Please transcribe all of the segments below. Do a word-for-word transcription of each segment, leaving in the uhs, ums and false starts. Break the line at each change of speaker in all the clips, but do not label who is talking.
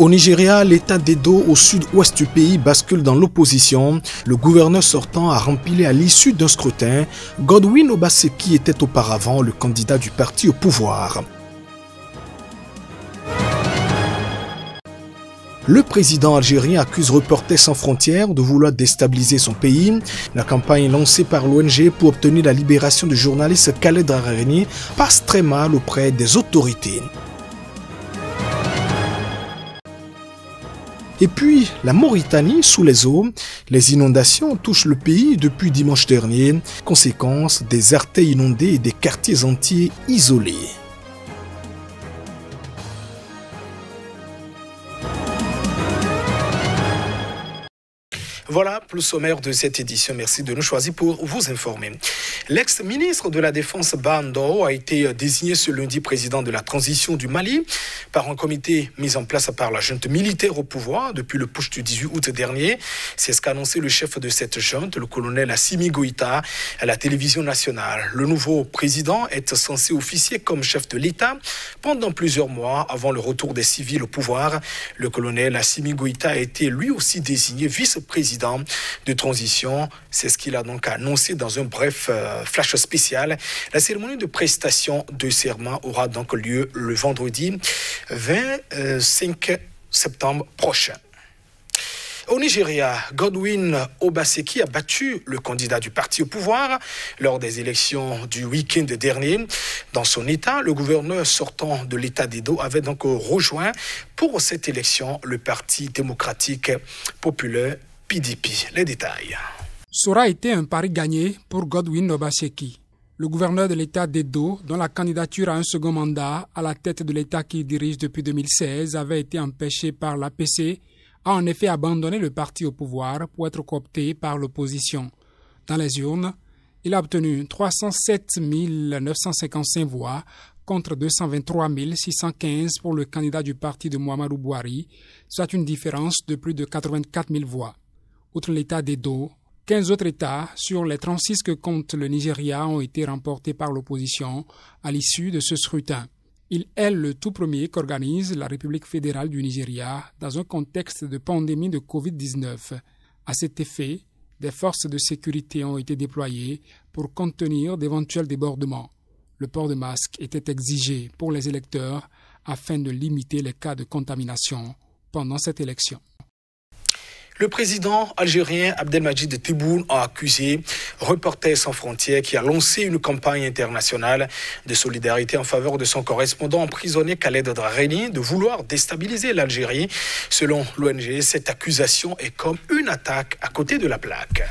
Au Nigeria, l'état d'Edo au sud-ouest du pays bascule dans l'opposition. Le gouverneur sortant a rempli à l'issue d'un scrutin. Godwin Obaseki était auparavant le candidat du parti au pouvoir. Le président algérien accuse Reporters sans frontières de vouloir déstabiliser son pays. La campagne lancée par l'O N G pour obtenir la libération du journaliste Khaled Drareni passe très mal auprès des autorités. Et puis, la Mauritanie sous les eaux. Les inondations touchent le pays depuis dimanche dernier. Conséquence, des artères inondées et des quartiers entiers isolés. Voilà pour le sommaire de cette édition. Merci de nous choisir pour vous informer. L'ex-ministre de la Défense Bando a été désigné ce lundi président de la transition du Mali par un comité mis en place par la junte militaire au pouvoir depuis le putsch du dix-huit août dernier. C'est ce qu'a annoncé le chef de cette junte, le colonel Assimi Goïta, à la télévision nationale. Le nouveau président est censé officier comme chef de l'État pendant plusieurs mois avant le retour des civils au pouvoir. Le colonel Assimi Goïta a été lui aussi désigné vice-président de transition. C'est ce qu'il a donc annoncé dans un bref euh, flash spécial. La cérémonie de prestation de serment aura donc lieu le vendredi vingt-cinq septembre prochain. Au Nigeria, Godwin Obaseki a battu le candidat du parti au pouvoir lors des élections du week-end dernier. Dans son état, le gouverneur sortant de l'état d'Edo avait donc rejoint pour cette élection le parti démocratique populaire P D P. Les détails.
Ça aura été un pari gagné pour Godwin Obaseki. Le gouverneur de l'état d'Edo, dont la candidature à un second mandat à la tête de l'état qu'il dirige depuis deux mille seize avait été empêchée par l'A P C, a en effet abandonné le parti au pouvoir pour être coopté par l'opposition. Dans les urnes, il a obtenu trois cent sept mille neuf cent cinquante-cinq voix contre deux cent vingt-trois mille six cent quinze pour le candidat du parti de Muhammadu Buhari, soit une différence de plus de quatre-vingt-quatre mille voix. Outre l'état d'Edo, quinze autres États sur les trente-six que compte le Nigeria ont été remportés par l'opposition à l'issue de ce scrutin. Il est le tout premier qu'organise la République fédérale du Nigeria dans un contexte de pandémie de covid dix-neuf. À cet effet, des forces de sécurité ont été déployées pour contenir d'éventuels débordements. Le port de masque était exigé pour les électeurs afin de limiter les cas de contamination pendant cette élection.
Le président algérien Abdelmadjid Tebboune a accusé Reporters sans frontières qui a lancé une campagne internationale de solidarité en faveur de son correspondant emprisonné Khaled Drareni de vouloir déstabiliser l'Algérie. Selon l'O N G, cette accusation est comme une attaque à côté de la plaque.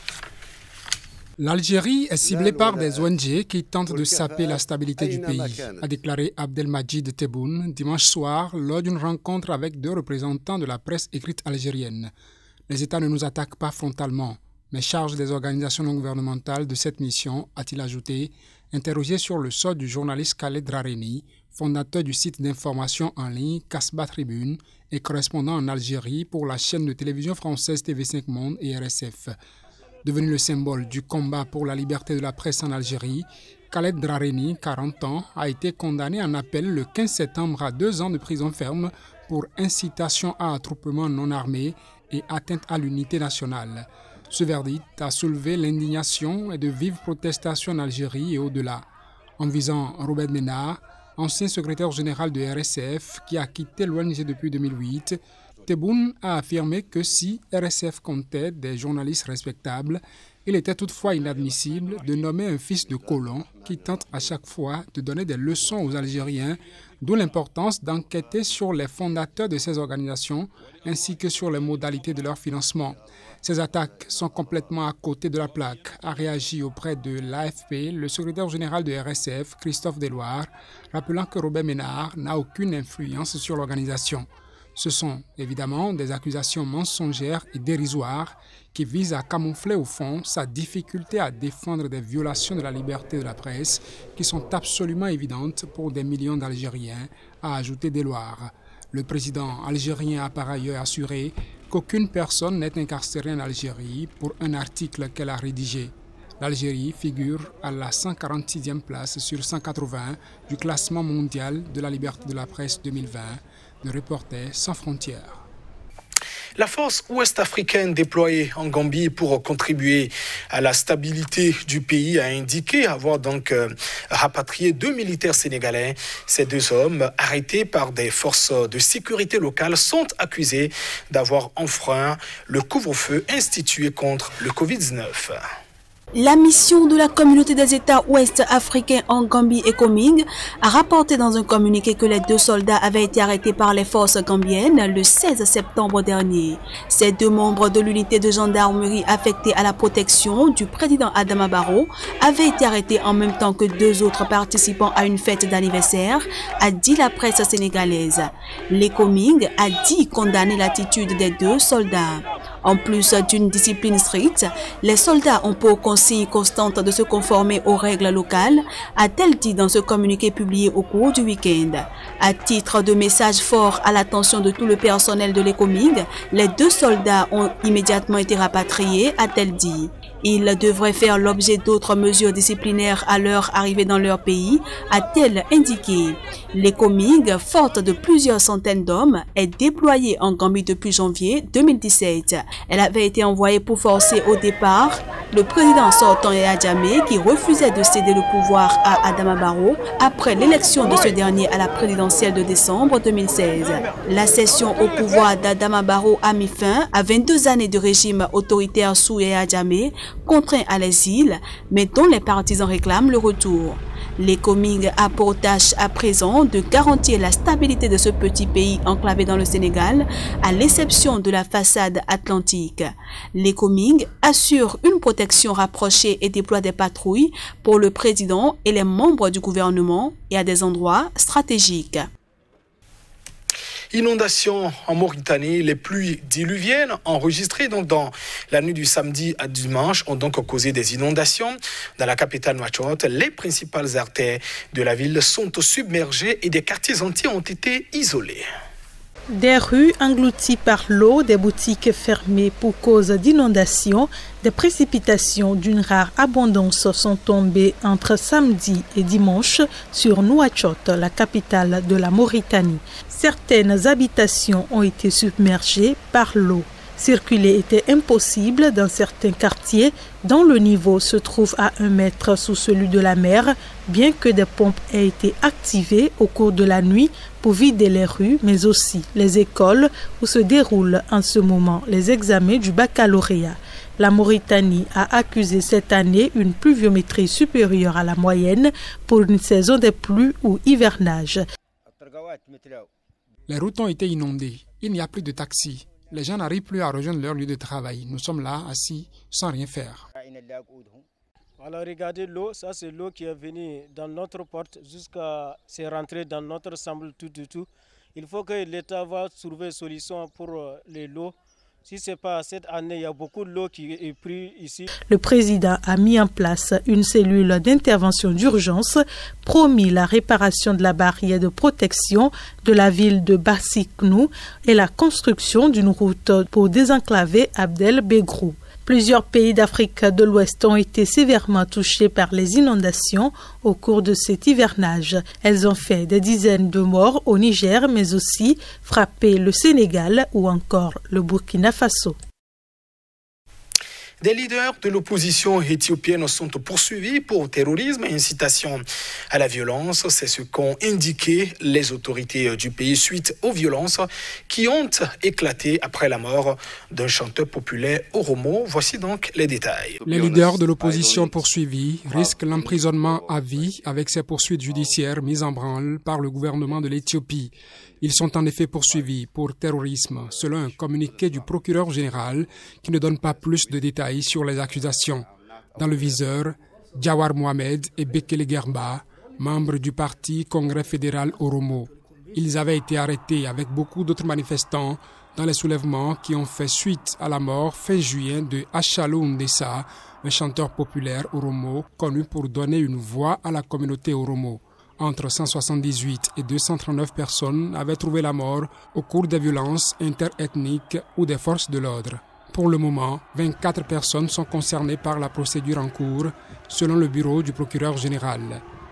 L'Algérie est ciblée par des O N G qui tentent de saper la stabilité du pays, a déclaré Abdelmadjid Tebboune dimanche soir lors d'une rencontre avec deux représentants de la presse écrite algérienne. Les États ne nous attaquent pas frontalement, mais chargent des organisations non gouvernementales de cette mission, a-t-il ajouté, interrogé sur le sort du journaliste Khaled Drareni, fondateur du site d'information en ligne Kasba Tribune et correspondant en Algérie pour la chaîne de télévision française T V cinq Monde et R S F. Devenu le symbole du combat pour la liberté de la presse en Algérie, Khaled Drareni, quarante ans, a été condamné en appel le quinze septembre à deux ans de prison ferme pour incitation à attroupement non armé et atteinte à l'unité nationale. Ce verdict a soulevé l'indignation et de vives protestations en Algérie et au-delà. En visant Robert Ménard, ancien secrétaire général de R S F qui a quitté l'O N G depuis deux mille huit, Tebboune a affirmé que si R S F comptait des journalistes respectables, il était toutefois inadmissible de nommer un fils de colon qui tente à chaque fois de donner des leçons aux Algériens, d'où l'importance d'enquêter sur les fondateurs de ces organisations ainsi que sur les modalités de leur financement. Ces attaques sont complètement à côté de la plaque, a réagi auprès de l'A F P le secrétaire général de R S F, Christophe Deloire, rappelant que Robert Ménard n'a aucune influence sur l'organisation. Ce sont évidemment des accusations mensongères et dérisoires qui visent à camoufler au fond sa difficulté à défendre des violations de la liberté de la presse qui sont absolument évidentes pour des millions d'Algériens, a ajouté Deloire. Le président algérien a par ailleurs assuré qu'aucune personne n'est incarcérée en Algérie pour un article qu'elle a rédigé. L'Algérie figure à la cent quarante-sixième place sur cent quatre-vingts du classement mondial de la liberté de la presse deux mille vingt, de Reporters sans frontières.
La force ouest-africaine déployée en Gambie pour contribuer à la stabilité du pays a indiqué avoir donc euh, rapatrié deux militaires sénégalais. Ces deux hommes, arrêtés par des forces de sécurité locales, sont accusés d'avoir enfreint le couvre-feu institué contre le covid dix-neuf.
La mission de la communauté des États ouest-africains en Gambie et Coming a rapporté dans un communiqué que les deux soldats avaient été arrêtés par les forces gambiennes le seize septembre dernier. Ces deux membres de l'unité de gendarmerie affectée à la protection du président Adama Barrow avaient été arrêtés en même temps que deux autres participants à une fête d'anniversaire, a dit la presse sénégalaise. Les Coming a dit condamner l'attitude des deux soldats. En plus d'une discipline stricte, les soldats ont pour consigne constante de se conformer aux règles locales, a-t-elle dit dans ce communiqué publié au cours du week-end. À titre de message fort à l'attention de tout le personnel de l'Ecomig, les deux soldats ont immédiatement été rapatriés, a-t-elle dit. Ils devraient faire l'objet d'autres mesures disciplinaires à leur arrivée dans leur pays, a-t-elle indiqué. L'Ecomig, forte de plusieurs centaines d'hommes, est déployée en Gambie depuis janvier deux mille dix-sept. Elle avait été envoyée pour forcer au départ le président sortant Yaya Jammeh qui refusait de céder le pouvoir à Adama Barrow après l'élection de ce dernier à la présidentielle de décembre deux mille seize. La cession au pouvoir d'Adama Barrow a mis fin à vingt-deux années de régime autoritaire sous Yaya Jammeh, contraint à l'exil, mais dont les partisans réclament le retour. L'Ecomig a pour tâche à présent de garantir la stabilité de ce petit pays enclavé dans le Sénégal, à l'exception de la façade atlantique. L'Ecomig assure une protection rapprochée et déploie des patrouilles pour le président et les membres du gouvernement et à des endroits stratégiques.
Inondations en Mauritanie, les pluies diluviennes enregistrées donc dans la nuit du samedi à dimanche ont donc causé des inondations. Dans la capitale Nouakchott, les principales artères de la ville sont submergées et des quartiers entiers ont été isolés.
Des rues englouties par l'eau, des boutiques fermées pour cause d'inondations, des précipitations d'une rare abondance sont tombées entre samedi et dimanche sur Nouakchott, la capitale de la Mauritanie. Certaines habitations ont été submergées par l'eau. Circuler était impossible dans certains quartiers dont le niveau se trouve à un mètre sous celui de la mer, bien que des pompes aient été activées au cours de la nuit pour vider les rues, mais aussi les écoles où se déroulent en ce moment les examens du baccalauréat. La Mauritanie a accusé cette année une pluviométrie supérieure à la moyenne pour une saison des pluies ou hivernage.
Les routes ont été inondées. Il n'y a plus de taxis. Les gens n'arrivent plus à rejoindre leur lieu de travail. Nous sommes là, assis, sans rien faire.
Alors regardez l'eau, ça c'est l'eau qui est venue dans notre porte jusqu'à se rentrer dans notre chambre tout du tout. Il faut que l'État va trouver une solution pour les lots. Si ce n'est pas cette année, il y a beaucoup de l'eau qui est prise ici.
Le président a mis en place une cellule d'intervention d'urgence, promis la réparation de la barrière de protection de la ville de Bassiknou et la construction d'une route pour désenclaver Abdel Begrou. Plusieurs pays d'Afrique de l'Ouest ont été sévèrement touchés par les inondations au cours de cet hivernage. Elles ont fait des dizaines de morts au Niger, mais aussi frappé le Sénégal ou encore le Burkina Faso.
Des leaders de l'opposition éthiopienne sont poursuivis pour terrorisme et incitation à la violence. C'est ce qu'ont indiqué les autorités du pays suite aux violences qui ont éclaté après la mort d'un chanteur populaire oromo. Voici donc les détails.
Les leaders de l'opposition poursuivis risquent l'emprisonnement à vie avec ces poursuites judiciaires mises en branle par le gouvernement de l'Éthiopie. Ils sont en effet poursuivis pour terrorisme, selon un communiqué du procureur général qui ne donne pas plus de détails sur les accusations. Dans le viseur, Jawar Mohamed et Bekele Gerba, membres du parti Congrès fédéral Oromo. Ils avaient été arrêtés avec beaucoup d'autres manifestants dans les soulèvements qui ont fait suite à la mort fin juillet de Achalou Ndessa, un chanteur populaire Oromo connu pour donner une voix à la communauté Oromo. Entre cent soixante-dix-huit et deux cent trente-neuf personnes avaient trouvé la mort au cours des violences interethniques ou des forces de l'ordre. Pour le moment, vingt-quatre personnes sont concernées par la procédure en cours, selon le bureau du procureur général.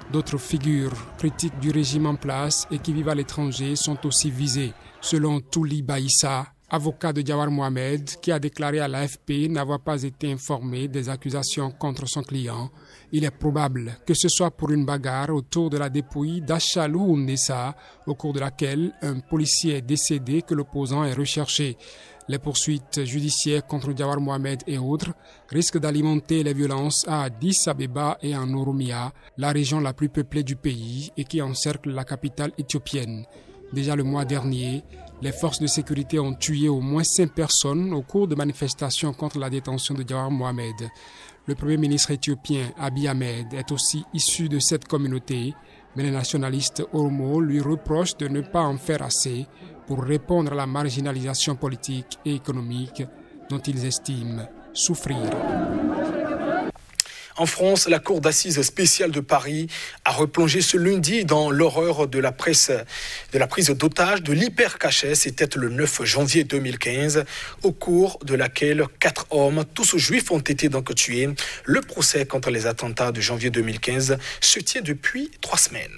D'autres figures critiques du régime en place et qui vivent à l'étranger sont aussi visées. Selon Touli Baïssa, avocat de Jawar Mohamed, qui a déclaré à l'A F P n'avoir pas été informé des accusations contre son client, il est probable que ce soit pour une bagarre autour de la dépouille d'Achalou Nessa, au cours de laquelle un policier est décédé que l'opposant est recherché. Les poursuites judiciaires contre Jawar Mohamed et autres risquent d'alimenter les violences à Addis Abeba et en Oromia, la région la plus peuplée du pays et qui encercle la capitale éthiopienne. Déjà le mois dernier, les forces de sécurité ont tué au moins cinq personnes au cours de manifestations contre la détention de Jawar Mohamed. Le premier ministre éthiopien Abiy Ahmed est aussi issu de cette communauté, mais les nationalistes Oromo lui reprochent de ne pas en faire assez pour répondre à la marginalisation politique et économique dont ils estiment souffrir.
En France, la Cour d'assises spéciale de Paris a replongé ce lundi dans l'horreur de la presse, de la prise d'otage de l'hypercacher. C'était le neuf janvier deux mille quinze, au cours de laquelle quatre hommes, tous juifs, ont été donc tués. Le procès contre les attentats de janvier deux mille quinze se tient depuis trois semaines.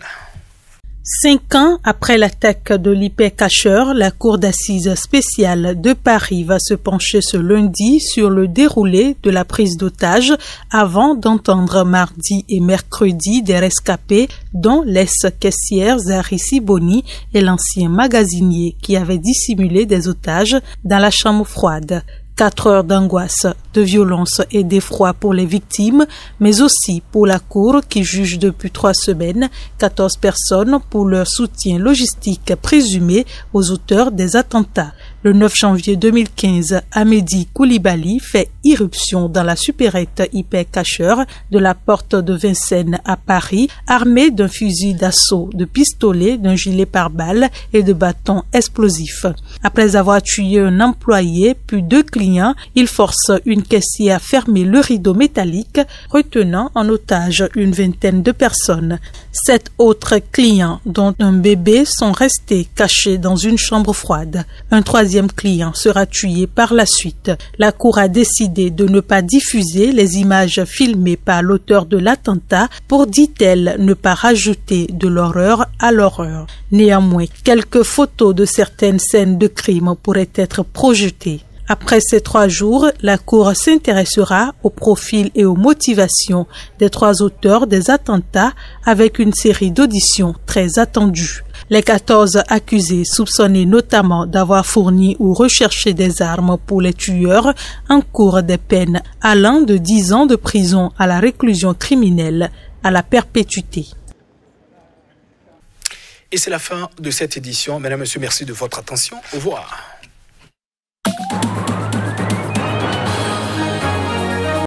Cinq ans après l'attaque de l'hypercacheur, la Cour d'assises spéciale de Paris va se pencher ce lundi sur le déroulé de la prise d'otages avant d'entendre mardi et mercredi des rescapés, dont l'ex-caissière Zari Siboni et l'ancien magasinier qui avait dissimulé des otages dans la chambre froide. Quatre heures d'angoisse, de violence et d'effroi pour les victimes, mais aussi pour la Cour qui juge depuis trois semaines quatorze personnes pour leur soutien logistique présumé aux auteurs des attentats. Le neuf janvier deux mille quinze, Amédi Koulibaly fait irruption dans la supérette hypercacheur de la porte de Vincennes à Paris, armé d'un fusil d'assaut, de pistolet, d'un gilet pare-balles et de bâtons explosifs. Après avoir tué un employé puis deux clients, il force une caissière à fermer le rideau métallique, retenant en otage une vingtaine de personnes. Sept autres clients, dont un bébé, sont restés cachés dans une chambre froide. Un troisième client sera tué par la suite. La Cour a décidé de ne pas diffuser les images filmées par l'auteur de l'attentat pour, dit-elle, ne pas rajouter de l'horreur à l'horreur. Néanmoins, quelques photos de certaines scènes de crime pourraient être projetées. Après ces trois jours, la Cour s'intéressera au profil et aux motivations des trois auteurs des attentats avec une série d'auditions très attendues. Les quatorze accusés, soupçonnés notamment d'avoir fourni ou recherché des armes pour les tueurs, encourent des peines allant de dix ans de prison à la réclusion criminelle à la perpétuité.
Et c'est la fin de cette édition. Mesdames, Messieurs, merci de votre attention. Au revoir.